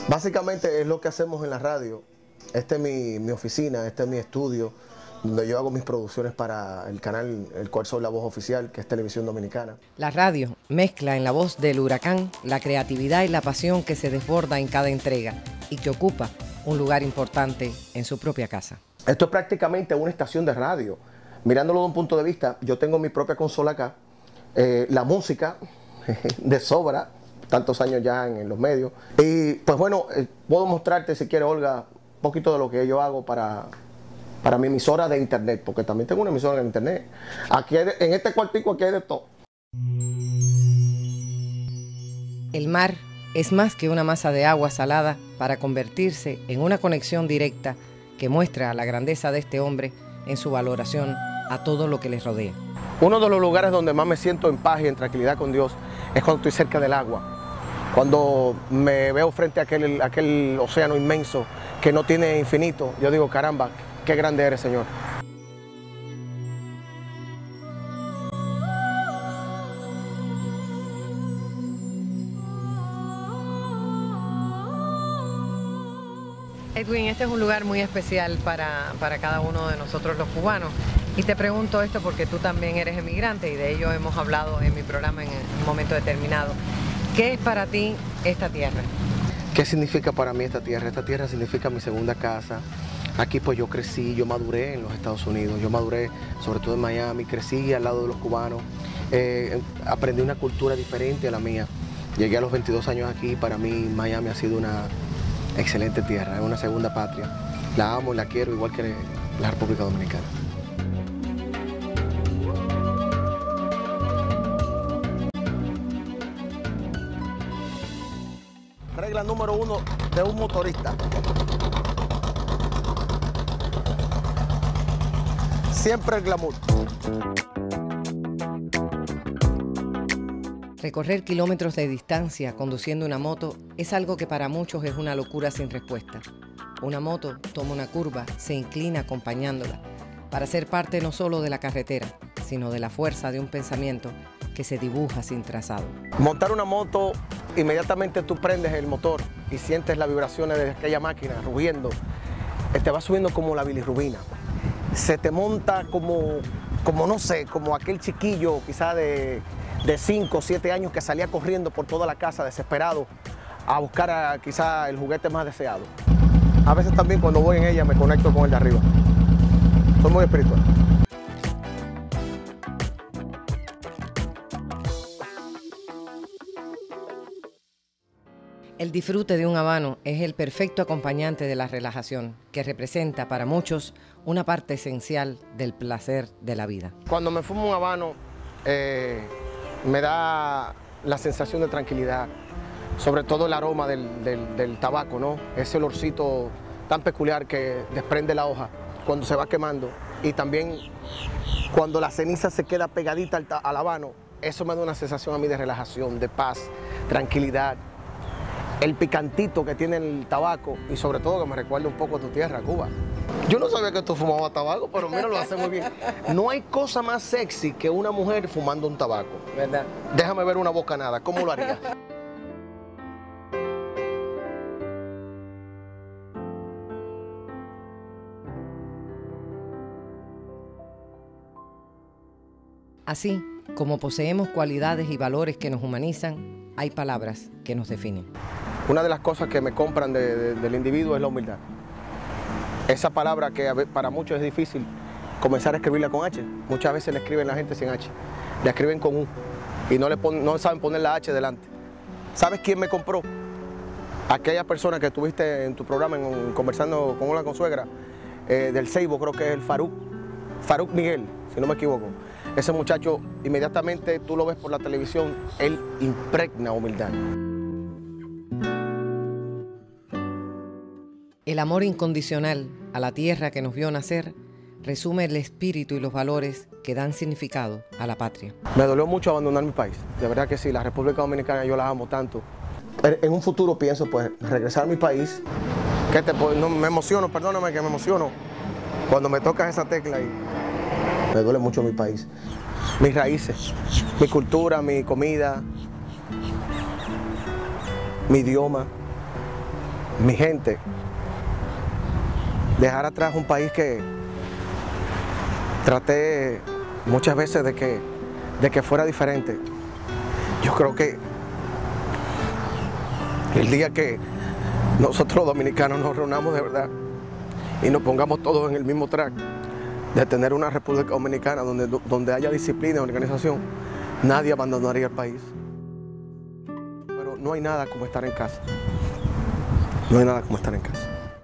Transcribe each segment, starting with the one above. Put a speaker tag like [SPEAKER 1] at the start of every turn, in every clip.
[SPEAKER 1] Básicamente es lo que hacemos en la radio. Esta es mi oficina, este es mi estudio, donde yo hago mis producciones para el canal, el cual soy la voz oficial, que es Televisión Dominicana.
[SPEAKER 2] La radio mezcla en la voz del huracán la creatividad y la pasión que se desborda en cada entrega y que ocupa un lugar importante en su propia casa.
[SPEAKER 1] Esto es prácticamente una estación de radio. Mirándolo de un punto de vista, yo tengo mi propia consola acá, la música de sobra, tantos años ya en los medios. Y pues bueno, puedo mostrarte, si quieres, Olga, un poquito de lo que yo hago para mi emisora de internet, porque también tengo una emisora de internet. Aquí en este cuartico aquí hay de todo.
[SPEAKER 2] El mar es más que una masa de agua salada para convertirse en una conexión directa que muestra la grandeza de este hombre en su valoración a todo lo que les rodea.
[SPEAKER 1] Uno de los lugares donde más me siento en paz y en tranquilidad con Dios es cuando estoy cerca del agua. Cuando me veo frente a aquel océano inmenso que no tiene infinito, yo digo, caramba, qué grande eres, Señor.
[SPEAKER 2] Edwin, este es un lugar muy especial para cada uno de nosotros los cubanos. Y te pregunto esto porque tú también eres emigrante y de ello hemos hablado en mi programa en un momento determinado. ¿Qué es para ti esta tierra?
[SPEAKER 1] ¿Qué significa para mí esta tierra? Esta tierra significa mi segunda casa. Aquí pues yo crecí, yo maduré en los Estados Unidos, yo maduré sobre todo en Miami, crecí al lado de los cubanos, aprendí una cultura diferente a la mía. Llegué a los 22 años aquí, para mí Miami ha sido una excelente tierra, es una segunda patria. La amo y la quiero igual que la República Dominicana. Regla número 1 de un motorista. Siempre el glamour.
[SPEAKER 2] Recorrer kilómetros de distancia conduciendo una moto es algo que para muchos es una locura sin respuesta. Una moto toma una curva, se inclina acompañándola, para ser parte no solo de la carretera, sino de la fuerza de un pensamiento que se dibuja sin trazado.
[SPEAKER 1] Montar una moto, inmediatamente tú prendes el motor y sientes las vibraciones de aquella máquina rugiendo. Te va subiendo como la bilirrubina. Se te monta como no sé, como aquel chiquillo quizá de 5 o 7 años que salía corriendo por toda la casa desesperado a buscar quizá el juguete más deseado. A veces también cuando voy en ella me conecto con el de arriba. Soy muy espiritual.
[SPEAKER 2] El disfrute de un habano es el perfecto acompañante de la relajación, que representa para muchos una parte esencial del placer de la vida.
[SPEAKER 1] Cuando me fumo un habano, me da la sensación de tranquilidad, sobre todo el aroma del tabaco, ¿no? Ese olorcito tan peculiar que desprende la hoja cuando se va quemando, y también cuando la ceniza se queda pegadita al habano, eso me da una sensación a mí de relajación, de paz, tranquilidad. El picantito que tiene el tabaco y sobre todo que me recuerda un poco a tu tierra, Cuba. Yo no sabía que tú fumabas tabaco, pero mira, lo hace muy bien. No hay cosa más sexy que una mujer fumando un tabaco.
[SPEAKER 2] ¿Verdad?
[SPEAKER 1] Déjame ver una bocanada, ¿cómo lo harías?
[SPEAKER 2] Así como poseemos cualidades y valores que nos humanizan, hay palabras que nos definen.
[SPEAKER 1] Una de las cosas que me compran del individuo es la humildad. Esa palabra que para muchos es difícil comenzar a escribirla con H. Muchas veces le escriben la gente sin H. La escriben con U y no saben poner la H delante. ¿Sabes quién me compró? Aquella persona que tuviste en tu programa conversando con una consuegra del Ceibo, creo que es el Faruk Miguel, si no me equivoco. Ese muchacho, inmediatamente tú lo ves por la televisión, él impregna humildad.
[SPEAKER 2] El amor incondicional a la tierra que nos vio nacer resume el espíritu y los valores que dan significado a la patria.
[SPEAKER 1] Me dolió mucho abandonar mi país, de verdad que sí, la República Dominicana yo la amo tanto. En un futuro pienso pues regresar a mi país, no, me emociono, perdóname que me emociono cuando me tocas esa tecla y me duele mucho mi país, mis raíces, mi cultura, mi comida, mi idioma. mi gente, dejar atrás un país que traté muchas veces de que fuera diferente. Yo creo que el día que nosotros los dominicanos nos reunamos de verdad y nos pongamos todos en el mismo track de tener una República Dominicana donde haya disciplina y organización, nadie abandonaría el país. Pero no hay nada como estar en casa. No hay nada como estar en casa.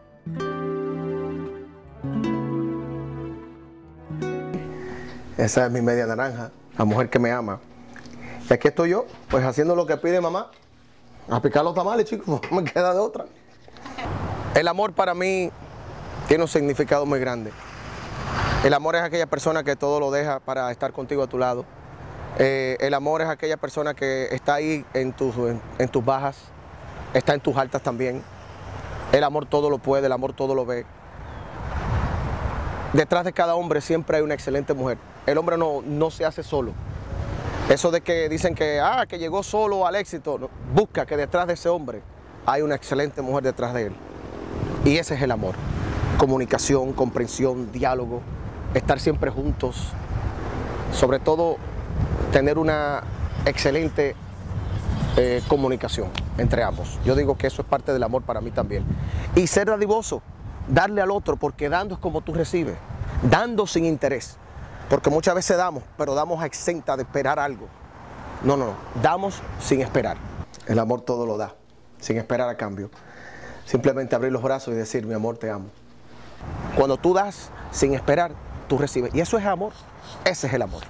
[SPEAKER 1] Esa es mi media naranja, la mujer que me ama. Y aquí estoy yo, pues haciendo lo que pide mamá. A picar los tamales, chicos, no me queda de otra. El amor para mí tiene un significado muy grande. El amor es aquella persona que todo lo deja para estar contigo a tu lado. El amor es aquella persona que está ahí en tus bajas, está en tus altas también. El amor todo lo puede, el amor todo lo ve. Detrás de cada hombre siempre hay una excelente mujer. El hombre no se hace solo. Eso de que dicen que llegó solo al éxito, no. Busca que detrás de ese hombre hay una excelente mujer detrás de él. Y ese es el amor. Comunicación, comprensión, diálogo, estar siempre juntos. Sobre todo, tener una excelente comunicación entre ambos. Yo digo que eso es parte del amor para mí también. Y ser dadivoso, darle al otro, porque dando es como tú recibes. Dando sin interés. Porque muchas veces damos, pero damos a exenta de esperar algo. No, damos sin esperar. El amor todo lo da, sin esperar a cambio. Simplemente abrir los brazos y decir, mi amor, te amo. Cuando tú das sin esperar, tú recibes. Y eso es amor. Ese es el amor.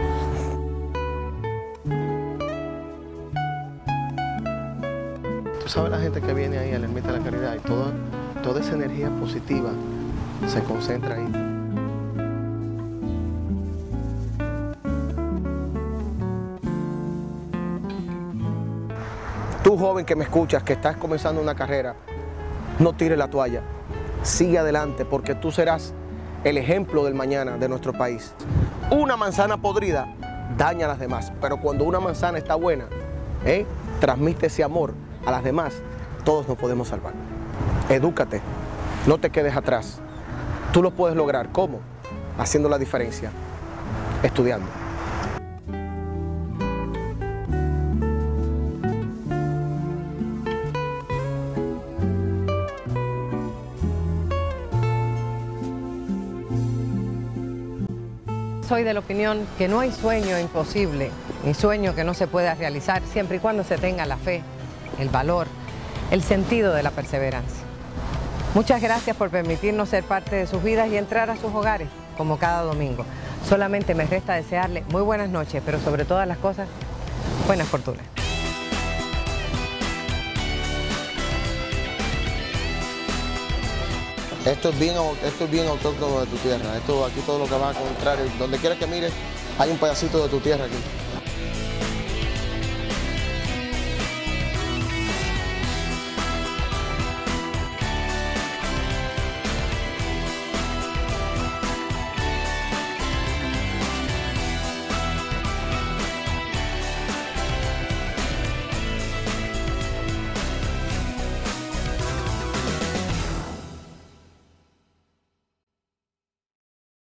[SPEAKER 1] Tú sabes la gente que viene ahí a la Ermita de la Caridad y toda esa energía positiva se concentra ahí. Tú, joven que me escuchas, que estás comenzando una carrera, no tires la toalla, sigue adelante porque tú serás el ejemplo del mañana de nuestro país. Una manzana podrida daña a las demás, pero cuando una manzana está buena, transmite ese amor a las demás, todos nos podemos salvar. Edúcate, no te quedes atrás. Tú lo puedes lograr. ¿Cómo? Haciendo la diferencia, estudiando.
[SPEAKER 2] Soy de la opinión que no hay sueño imposible, ni sueño que no se pueda realizar, siempre y cuando se tenga la fe, el valor, el sentido de la perseverancia. Muchas gracias por permitirnos ser parte de sus vidas y entrar a sus hogares, como cada domingo. Solamente me resta desearle muy buenas noches, pero sobre todas las cosas, buena fortuna.
[SPEAKER 1] Esto es bien autóctono de tu tierra. Aquí todo lo que vas a encontrar, donde quiera que mires, hay un pedacito de tu tierra aquí.